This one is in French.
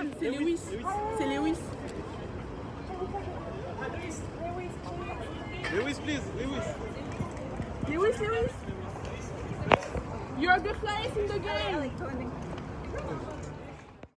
regarde, c'est Lewis. C'est Lewis. Lewis, please. Lewis. Lewis. You're the flyest in the game.